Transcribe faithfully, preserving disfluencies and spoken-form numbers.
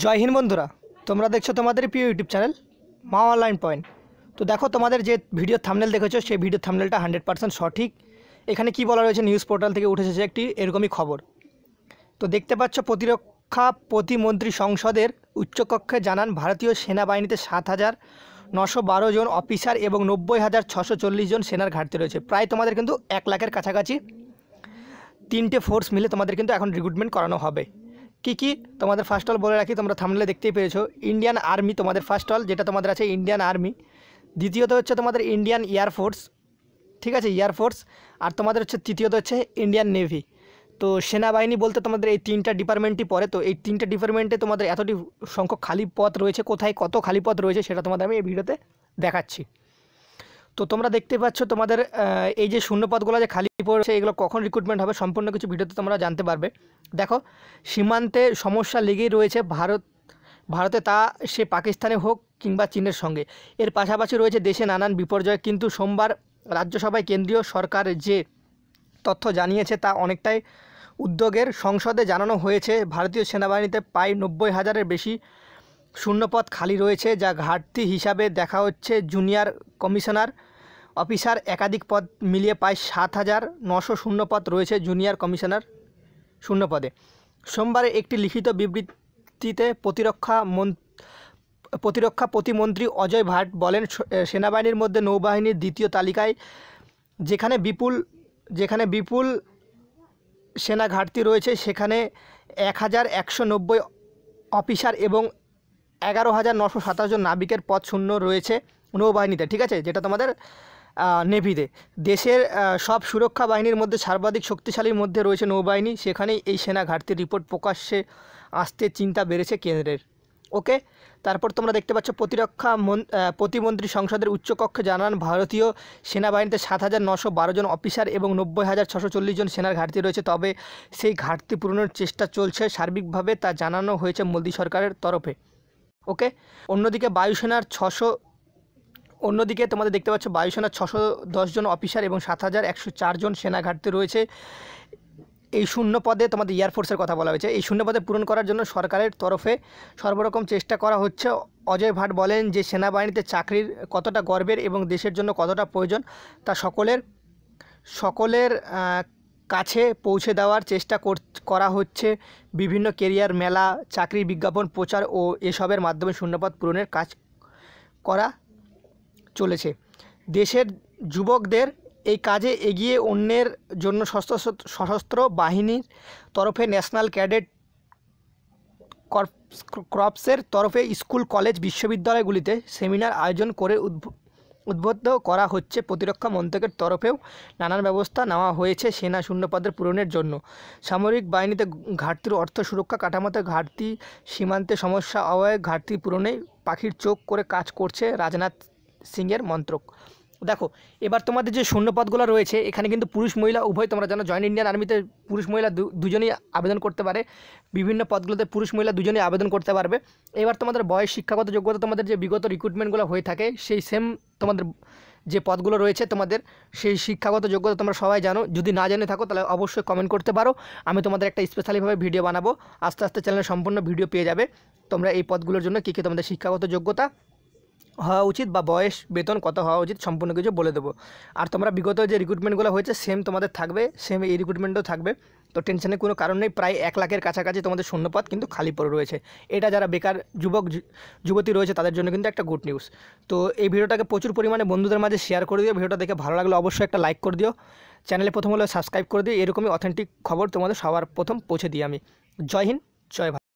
জয় হিন্দ বন্ধুরা, তোমরা দেখছো তোমাদের প্রিয় YouTube channel Maa online point. তো দেখো, তোমাদের যে ভিডিও থাম্বনেল দেখেছো সেই ভিডিও থাম্বনেলটা হান্ড্রেড পার্সেন্ট সঠিক। এখানে কি বলা রয়েছে, নিউজ পোর্টাল থেকে উঠে এসেছে একটি এরকমই খবর। তো দেখতে পাচ্ছ, প্রতিরক্ষা প্রতিমন্ত্রী সংসদের উচ্চকক্ষে জানান ভারতীয় সেনাবাহিনীতে সাত হাজার নশো বারো জন অফিসার এবং নব্বই হাজার ছশো চল্লিশ জন সেনার ঘাটতি রয়েছে। প্রায় তোমাদের কিন্তু এক লাখের কাছাকাছি তিনটে ফোর্স মিলে তোমাদের কিন্তু এখন রিক্রুটমেন্ট করানো হবে। কী কী তোমাদের ফার্স্ট অল বলে রাখি, তোমরা থাম্বনেলে দেখতেই পেয়েছো, ইন্ডিয়ান আর্মি তোমাদের ফার্স্ট অল, যেটা তোমাদের আছে ইন্ডিয়ান আর্মি। দ্বিতীয়ত হচ্ছে তোমাদের ইন্ডিয়ান এয়ারফোর্স, ঠিক আছে, এয়ারফোর্স। আর তোমাদের হচ্ছে তৃতীয়ত হচ্ছে ইন্ডিয়ান নেভি। তো সেনাবাহিনী বলতে তোমাদের এই তিনটা ডিপার্টমেন্টই পড়ে। তো এই তিনটা ডিপার্টমেন্টে তোমাদের এতটি সংখ্যক খালি পদ রয়েছে, কোথায় কত খালি পদ রয়েছে সেটা তোমাদের আমি এই ভিডিওতে দেখাচ্ছি। তো তোমরা দেখতে পাচ্ছ তোমাদের এই যে শূন্যপদগুলো যে খালি পড়েছে, এগুলো কখন রিক্রুটমেন্ট হবে সম্পূর্ণ কিছু ভিডিওতে তোমরা জানতে পারবে। দেখো, সীমান্তে সমস্যা লেগেই রয়েছে ভারত ভারতে তা সে পাকিস্তানে হোক কিংবা চীনের সঙ্গে। এর পাশাপাশি রয়েছে দেশে নানান বিপর্যয়। কিন্তু সোমবার রাজ্যসভায় কেন্দ্রীয় সরকার যে তথ্য জানিয়েছে তা অনেকটাই উদ্যোগের। সংসদে জানানো হয়েছে ভারতীয় সেনাবাহিনীতে প্রায় নব্বই হাজারের বেশি শূন্যপদ খালি রয়েছে, যা ঘাটতি হিসাবে দেখা হচ্ছে। জুনিয়র কমিশনার অফিসার একাধিক পদ মিলিয়ে প্রায় সাত হাজার নশো শূন্যপদ রয়েছে জুনিয়র কমিশনার শূন্যপদে। সোমবারে একটি লিখিত বিবৃতিতে প্রতিরক্ষা প্রতিরক্ষা প্রতিমন্ত্রী অজয় ভাট বলেন, সেনাবাহিনীর মধ্যে নৌবাহিনীর দ্বিতীয় তালিকায় যেখানে বিপুল যেখানে বিপুল সেনা ঘাটতি রয়েছে, সেখানে এক হাজার একশো নব্বই অফিসার এবং এগারো হাজার নশো সাতাশ জন নাবিকের পদ শূন্য রয়েছে নৌবাহিনীতে, ঠিক আছে, যেটা তোমাদের নেভিতে। দেশের সব সুরক্ষা বাহিনীর মধ্যে সর্বাধিক শক্তিশালীর মধ্যে রয়েছে নৌবাহিনী, সেখানেই এই সেনা ঘাটতির রিপোর্ট প্রকাশ্যে আসতে চিন্তা বেড়েছে কেন্দ্রের। ওকে, তারপর তোমরা দেখতে পাচ্ছ প্রতিরক্ষা প্রতিমন্ত্রী সংসদের উচ্চকক্ষে জানান ভারতীয় সেনাবাহিনীতে সাত হাজার নশো বারো জন অফিসার এবং নব্বই হাজার ছশো চল্লিশ জন সেনার ঘাটতি রয়েছে, তবে সেই ঘাটতি পূরণের চেষ্টা চলছে সার্বিকভাবে, তা জানানো হয়েছে মোদী সরকারের তরফে। ওকে, অন্যদিকে বায়ুসেনার ছশো অন্যদিকে তোমাদের দেখতে পাচ্ছ বায়ুসেনার ছশো দশ জন অফিসার এবং সাত হাজার একশো চার জন সেনা ঘাটতি রয়েছে। এই শূন্য পদে তোমাদের এয়ারফোর্সের কথা বলা হয়েছে। এই শূন্য পদে পূরণ করার জন্য সরকারের তরফে সর্বরকম চেষ্টা করা হচ্ছে। অজয় ভাট বলেন যে সেনাবাহিনীতে চাকরির কতটা গর্বের এবং দেশের জন্য কতটা প্রয়োজন তা সকলের সকলের কাছে পৌঁছে দেওয়ার চেষ্টা করা হচ্ছে। বিভিন্ন কেরিয়ার মেলা, চাকরির বিজ্ঞাপন প্রচার ও এসবের মাধ্যমে শূন্যপদ পূরণের কাজ করা চলেছে। দেশের যুবকদের এই কাজে এগিয়ে অন্যের জন্য সশস্ত্র বাহিনীর তরফে ন্যাশনাল ক্যাডেট কর্পসের তরফে স্কুল, কলেজ, বিশ্ববিদ্যালয়গুলিতে সেমিনার আয়োজন করে উদ্বুদ্ধ করা হচ্ছে। প্রতিরক্ষা মন্ত্রকের তরফেও নানান ব্যবস্থা নেওয়া হয়েছে সেনা শূন্যপদের পূরণের জন্য। সামরিক বাহিনীতে ঘাটতির অর্থ সুরক্ষা কাঠামোতে ঘাটতি, সীমান্তে সমস্যা, অবৈধ ঘাটতি পূরণে পাখির চোখ করে কাজ করছে রাজনাথ সিংয়ের মন্ত্রক। দেখো, এবার তোমাদের যে শূন্যপদগুলো রয়েছে এখানে কিন্তু পুরুষ মহিলা উভয়, তোমরা জানো জয়েন্ট ইন্ডিয়ান আর্মিতে পুরুষ মহিলা দুজনেই আবেদন করতে পারে। বিভিন্ন পদগুলোতে পুরুষ মহিলা দুজনেই আবেদন করতে পারবে। এবার তোমাদের বয়স, শিক্ষাগত যোগ্যতা, তোমাদের যে বিগত রিক্রুটমেন্টগুলো হয়ে থাকে সেই সেম তোমাদের যে পদগুলো রয়েছে তোমাদের সেই শিক্ষাগত যোগ্যতা তোমরা সবাই জানো। যদি না জেনে থাকো তাহলে অবশ্যই কমেন্ট করতে পারো, আমি তোমাদের একটা স্পেশালিভাবে ভিডিও বানাবো। আস্তে আস্তে চ্যানেলে সম্পূর্ণ ভিডিও পেয়ে যাবে তোমরা এই পদগুলোর জন্য কী কী তোমাদের শিক্ষাগত যোগ্যতা হওয়া উচিত বা বয়স, বেতন কত হওয়া উচিত সম্পূর্ণ কিছু বলে দেবো। আর তোমরা বিগত যে রিক্রুটমেন্টগুলো হয়েছে সেম তোমাদের থাকবে, সেম এই রিক্রুটমেন্টও থাকবে। তো টেনশনের কোনো কারণ নেই। প্রায় এক লাখের কাছাকাছি তোমাদের শূন্যপদ কিন্তু খালি পড়ে রয়েছে। এটা যারা বেকার যুবক যুবতী রয়েছে তাদের জন্য কিন্তু একটা গুড নিউজ। তো এই ভিডিওটাকে প্রচুর পরিমাণে বন্ধুদের মাঝে শেয়ার করে দিও। ভিডিওটা দেখে ভালো লাগলে অবশ্যই একটা লাইক করে দিও। চ্যানেলে প্রথম হলে সাবস্ক্রাইব করে দিও। এরকমই অথেন্টিক খবর তোমাদের সবার প্রথম পৌঁছে দিই আমি। জয় হিন্দ, জয় ভারত।